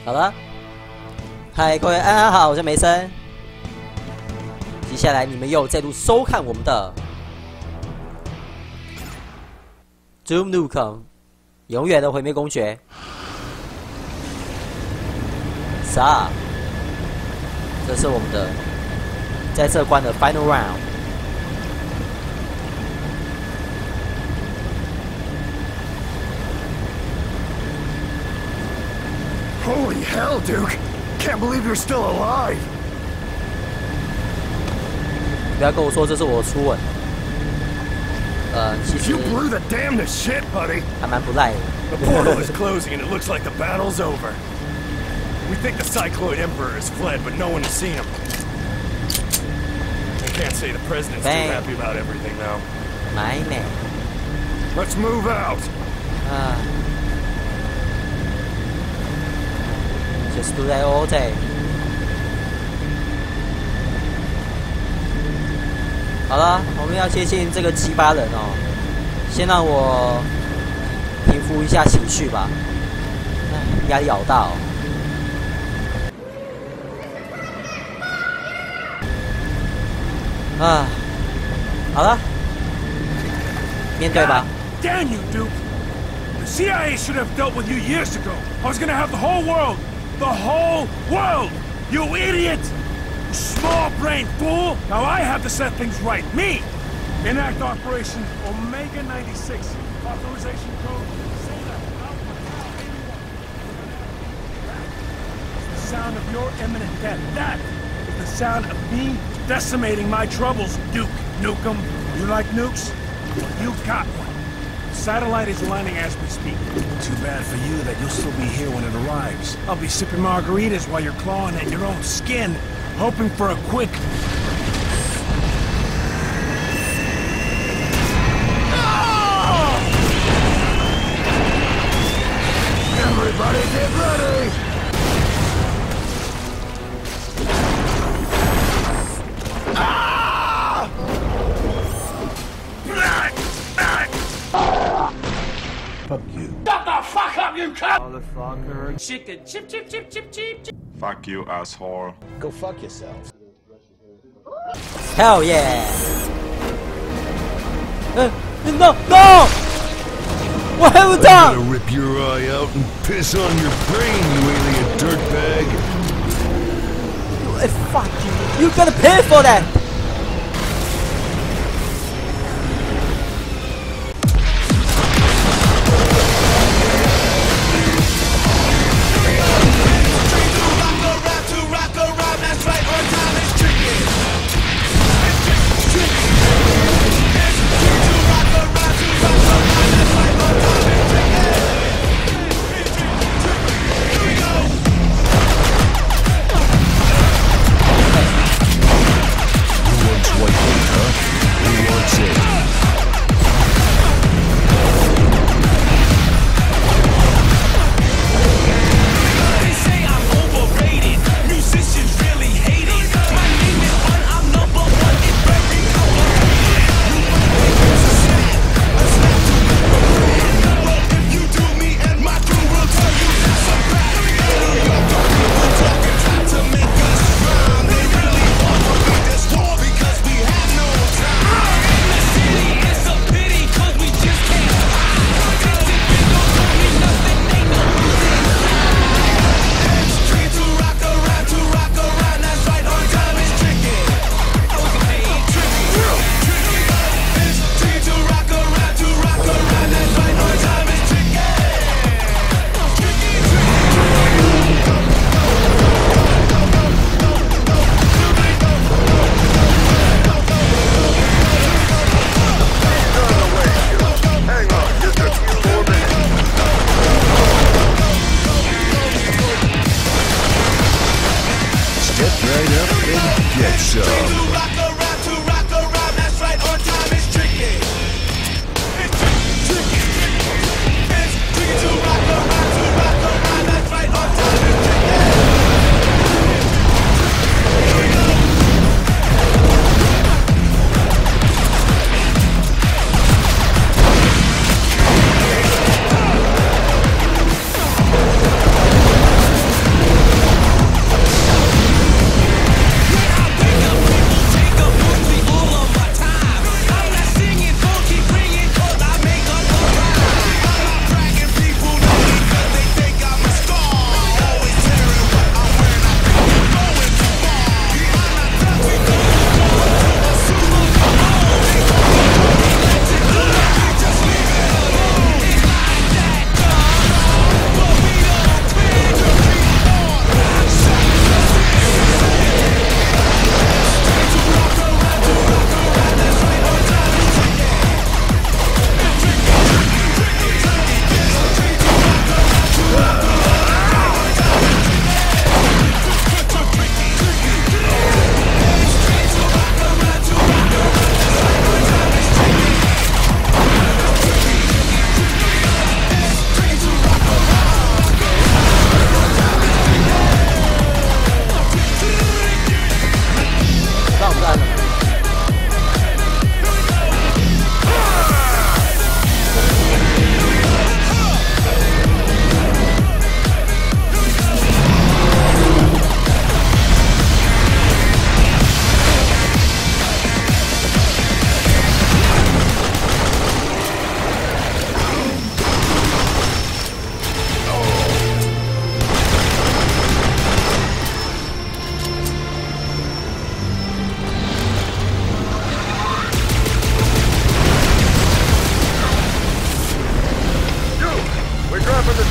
好了，嗨，各位大家好，我是梅森。接下来你们又再度收看我们的 Doom Nukem 永远的毁灭公爵。啥？这是我们的在这关的 Final Round。 Holy hell, Duke! Can't believe you're still alive! 不要跟我说这是我初吻。其实 You blew the damnedest shit, buddy! 还蛮不赖的。 The portal is closing and it looks like the battle's over. We think the Cycloid Emperor has fled, but no one has seen him. I can't say the president's too happy about everything now. My man. Let's move out! Just do that all day. 好了，我们要接近这个鸡巴人哦。先让我平复一下情绪吧，压力好大哦。好了，面对吧。 Damn you, Duke! The CIA should have dealt with you years ago. I was gonna have the whole world! The whole world! You idiot! Small-brained fool! Now I have to set things right. Me! Enact Operation Omega 96. Authorization code. Say that. The sound of your imminent death. That is the sound of me decimating my troubles, Duke Nukem. You like nukes? You got one. Satellite is landing as we speak. Too bad for you that you'll still be here when it arrives. I'll be sipping margaritas while you're clawing at your own skin, hoping for a quick... Oh! Everybody get ready! Fuck you. Shut the fuck up, you cunt! Motherfucker. Chicken, chip, chip, chip, chip, chip. Fuck you, asshole. Go fuck yourself. Hell yeah! No! No! What have we done? I'm gonna rip your eye out and piss on your brain, you alien dirtbag. Fuck you! You gotta pay for that! Get some.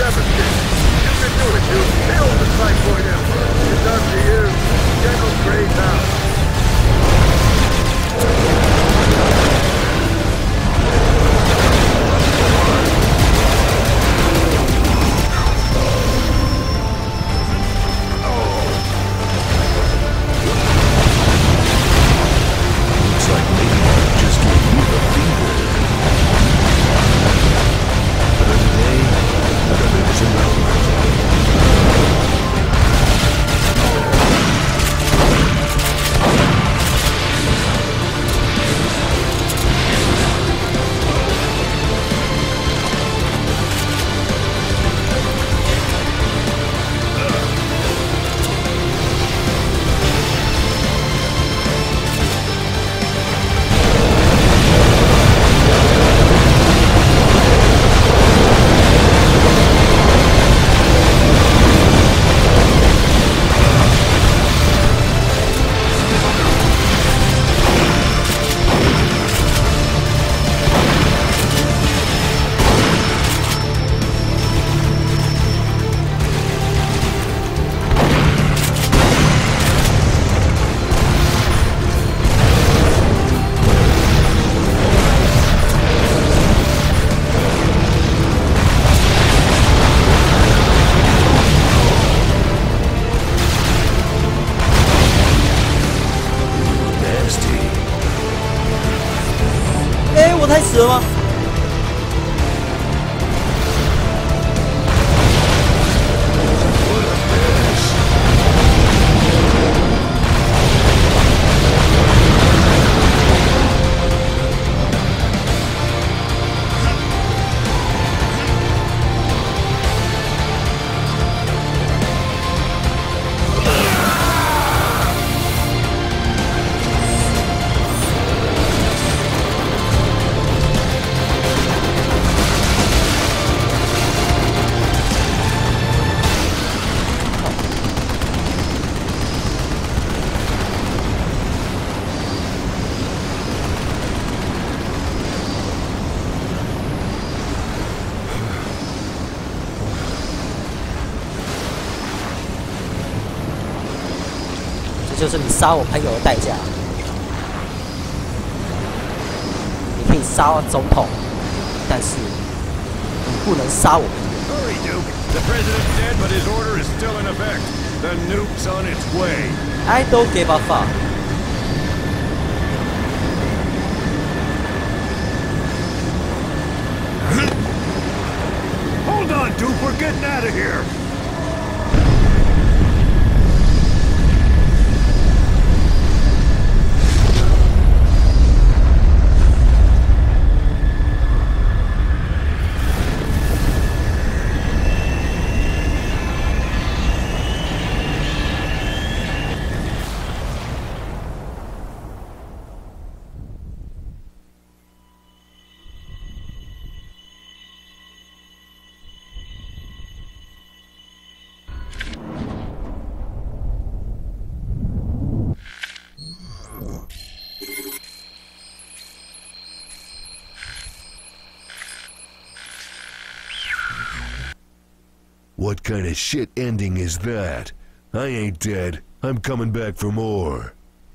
devastating. You can do it, Duke. Kill the Typhoid Emperor. It's up to you. General Gray's out. Looks like maybe I just gave you the fever. Another day, another development. 我太死了吗？这就是你杀我朋友的代价。你可以杀总统，但是你不能杀我朋友。 Hurry, Duke. The president's dead, but his order is still in effect. The nuke's on its way. I don't give a fuck. Hold on, Duke. We're getting out of here. What kind of shit ending is that? I ain't dead. I'm coming back for more.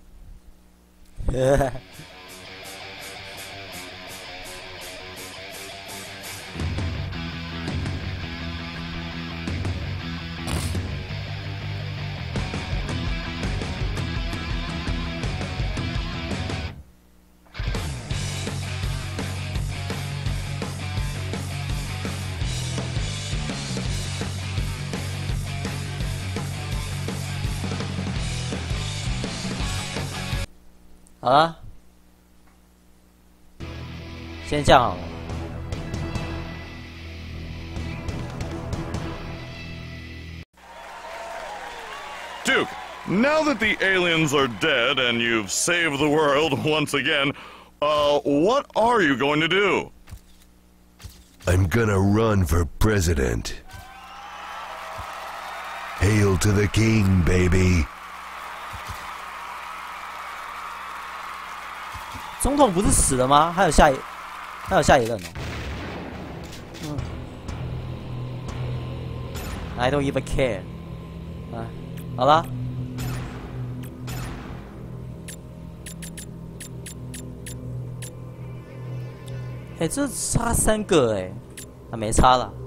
好了，先这样好了。 Duke, now that the aliens are dead and you've saved the world once again, what are you going to do? I'm gonna run for president. Hail to the king, baby. 总统不是死了吗？还有下一任哦。 I don't even care。啊，好了。哎，这差3个哎，啊没差了。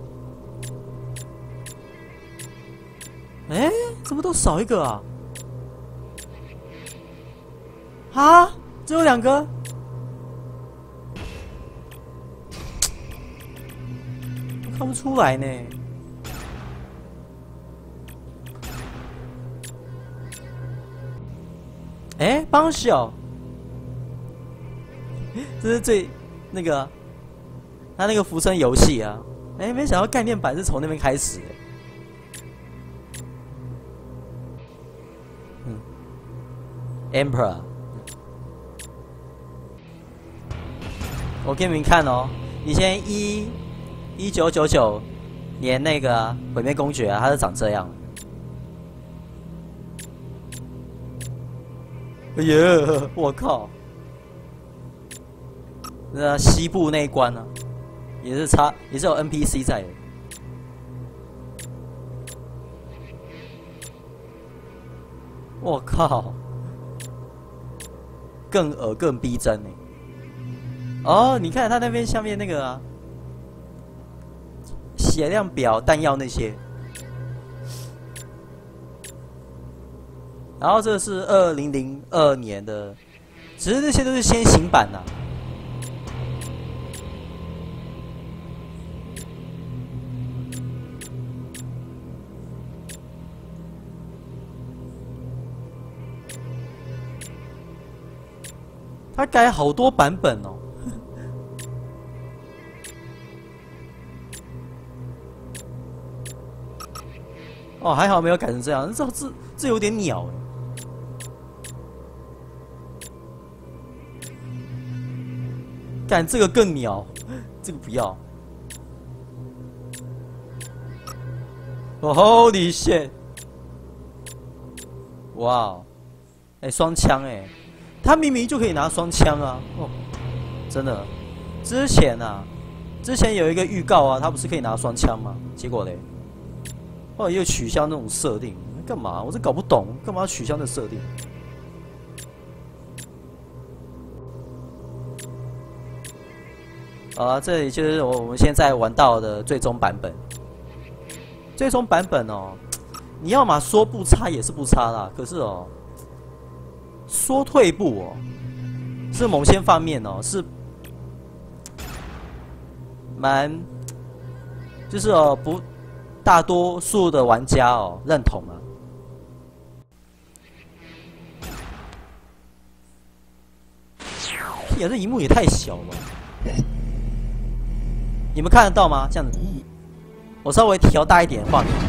哎，怎么都少一个啊？啊，只有2个。我看不出来呢。哎，帮手，这是最那个他那个浮生游戏啊。哎，没想到概念版是从那边开始。Emperor， 我给你们看哦，以前1999年那个毁灭公爵啊，它是长这样。哎呀，我靠！那西部那一关呢、啊，也是有 NPC 在的。我靠！更恶更逼真呢。哦，你看他那边下面那个、啊、血量表、弹药那些。然后这是2002年的，只是这些都是先行版呐、啊。他改好多版本哦。哦，还好没有改成这样，这有点鸟哎。干这个更鸟，这个不要。哦 ，Holy shit！ 哇，哎，双枪哎。他明明就可以拿双枪啊！哦，真的，之前有一个预告啊，他不是可以拿双枪吗？结果嘞，后来又取消那种设定，干嘛？我这搞不懂，干嘛要取消那设定？好了，这里就是我们现在玩到的最终版本。最终版本哦，你要嘛说不差也是不差啦，可是哦。说退步哦，是某些方面哦，是蛮，就是哦不，大多数的玩家哦认同啊。呀，这荧幕也太小了，你们看得到吗？这样子，我稍微调大一点画面。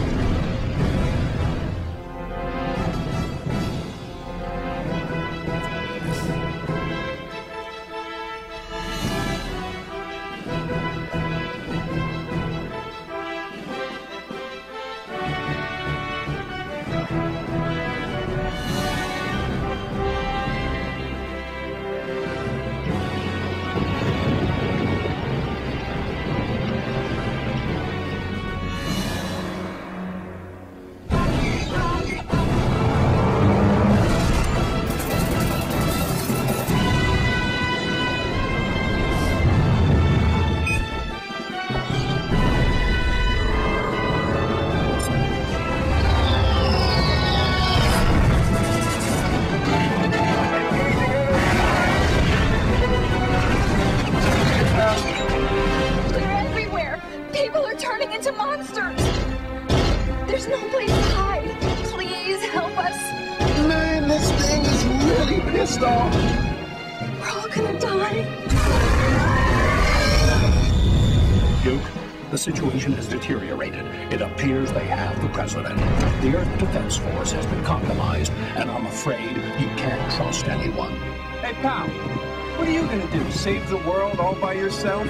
Duke, the situation has deteriorated. It appears they have the president. The Earth Defense Force has been compromised, and I'm afraid you can't trust anyone. Hey, pal, what are you gonna do? Save the world all by yourself?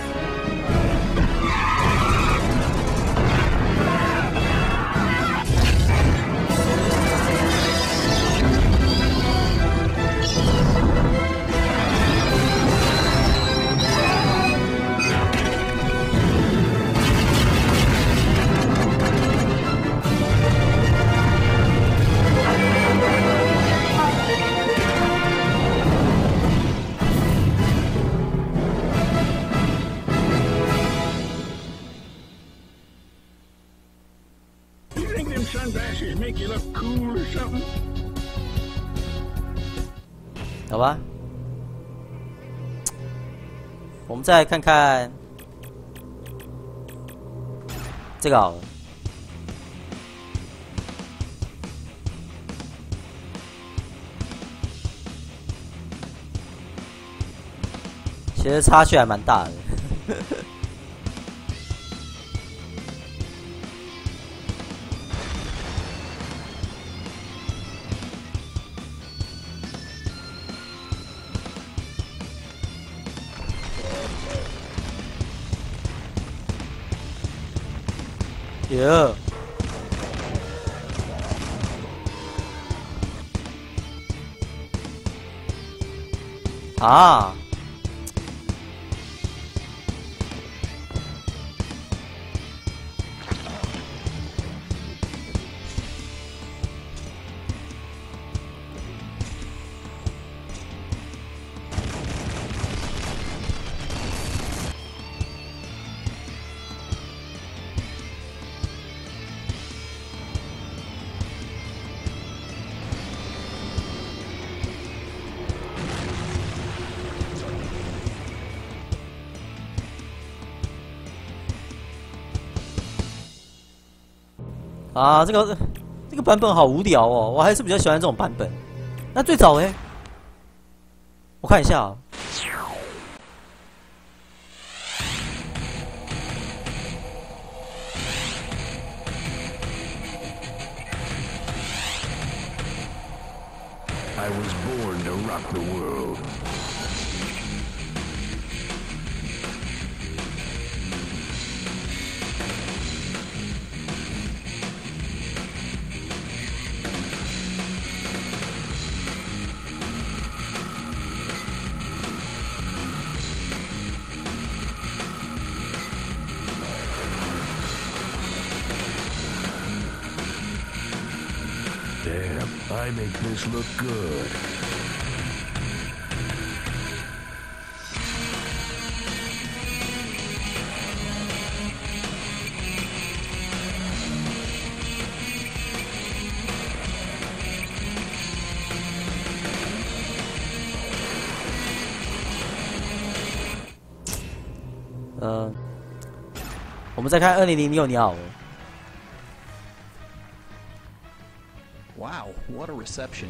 sunglasses make you look cool or something? 好吧，我们再来看看这个好了。其实差距还蛮大的。耶！啊！啊，这个版本好无聊哦，我还是比较喜欢这种版本。那最早哎，我看一下啊。 I was born to rock the world. Damn, I make this look good. 我们再看2006年好了。 Wow, what a reception.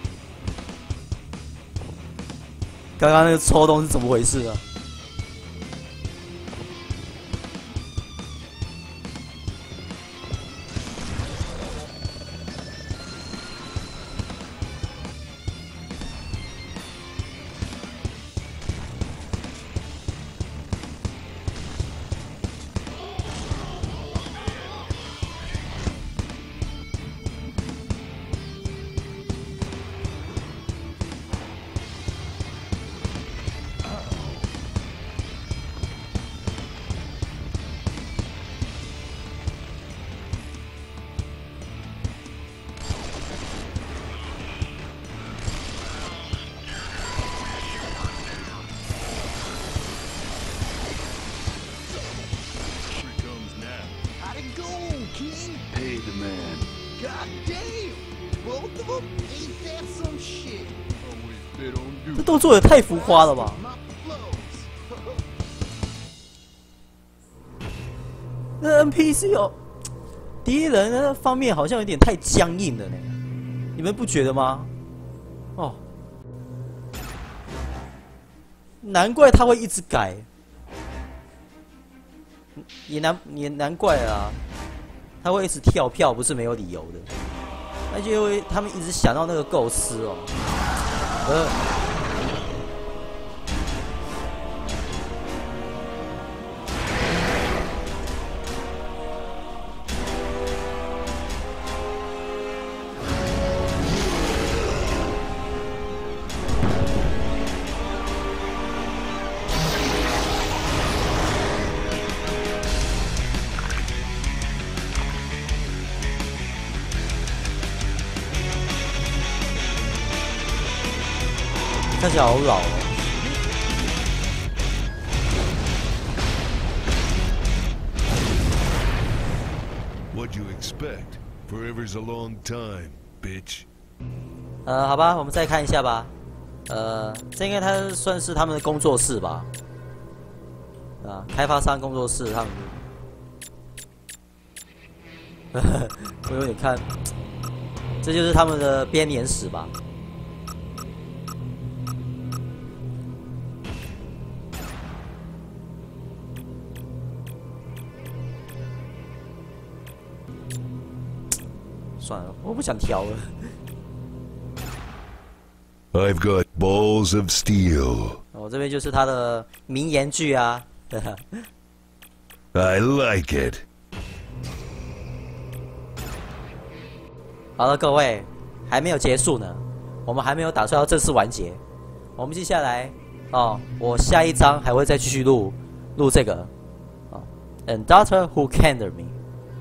刚刚那个抽动是怎么回事啊？ Pay the man. God damn! Both of them? Ain't that some shit? Always bid on 这 Duke. 动作也太浮夸了吧！ Not the flows. 那 NPC 有敌人那方面好像有点太僵硬了呢，你们不觉得吗？哦，难怪他会一直改，也难怪啊，他会一直跳票不是没有理由的，那就因为他们一直想到那个构思哦，看起来好老哦。 What'd you expect? Forever's a long time, bitch. 好吧，我们再看一下吧。这应该它算是他们的工作室吧？啊，开发商工作室他们。我有点看，这就是他们的编年史吧。算了，我不想调了。 I've got balls of steel. 我这边就是他的名言句啊。 I like it. 好了，各位，还没有结束呢，我们还没有打算要正式完结。我们接下来我下一章还会再继续录这个And Doctor Who Killed Me。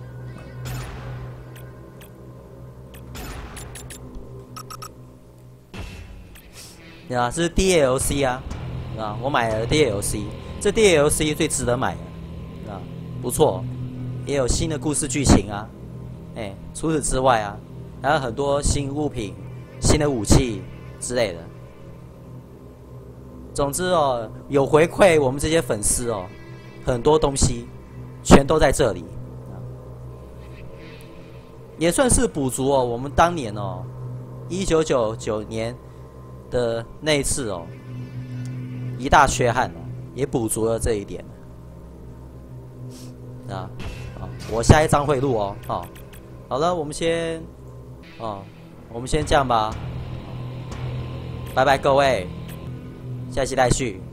啊，这是 DLC 啊，我买了 DLC， 这 DLC 最值得买的，不错，也有新的故事剧情啊，除此之外啊，还有很多新物品、新的武器之类的。总之有回馈我们这些粉丝很多东西全都在这里，也算是补足我们当年1999年。的那一次一大缺憾也补足了这一点我下一章会录好了，我们先这样吧，拜拜各位，下期待续。